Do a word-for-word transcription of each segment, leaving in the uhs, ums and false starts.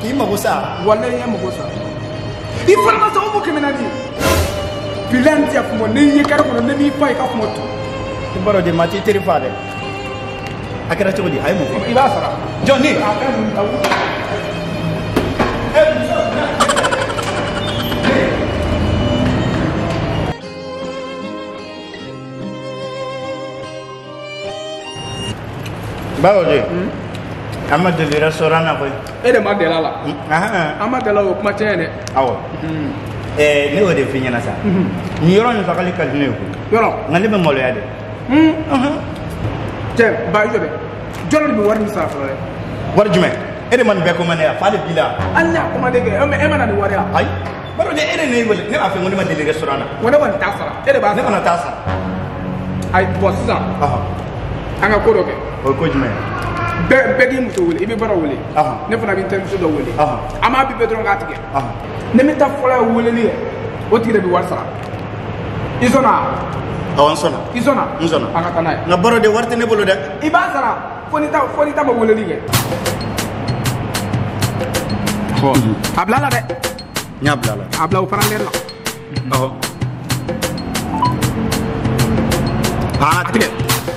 Il m'a dit ça. Voilà, il m'a dit ça. Il faut que ça vous que menadi. Filan dia pour moi, n'est pas qu'on ne m'y pas comme moi. Tu Barô Dén mati terrifié. À quel âge tu dis? Aïe mon. Il va ça. Johnny. Barô Dén. Ama de restaurant na boy. Et de madela là. Ah. Ama de là au matin né. Awo. Eh, ne o de finya na sa. Ni yoro ni fakali ka dine ko. Yoro. Ngale be molo ya de. Hmm. Mhm. Tiens, ba yo de. Jolo bi warni sa fa. War jume. E de man be ko man ya fa de bila. Allah kuma de e e mana ni wari ya. Ay. Barô Dén ere ne wala ne afi ngoni ma de restaurant na. Wona wan tasara. E de ba Ne bana tasa. Ay boss ça. Aha. Anga ko do ke. O ko jume. Be begi muso wuli ibe bara wuli. Aha. Ne fana bi tan so do wuli. Aha. Ama bi bedron ga tige. Aha. Ne mi ta fola wuli ni. O tige bi warsa. Izona. Awan sona. Izona. Izona. Anga tanay. Na Barô Dén warte ne bolo de. Iba sara. Foni ta foni ta ba wuli ni ge. Ho. Abla la de. Nyabla la. Abla o parallel la. Oh. Ah, tige.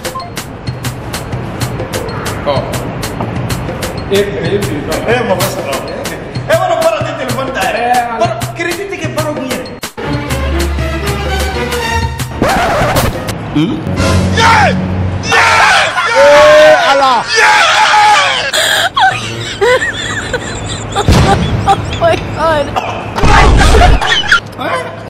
Oh. Eh, eh, eh, ma basta. Eh, ma Barô Dén telefone ta. Barô, credite che Barô Dén. Hmm? Yeah! Yeah! Yeah! Allah. Yeah! Oh my god. Hein?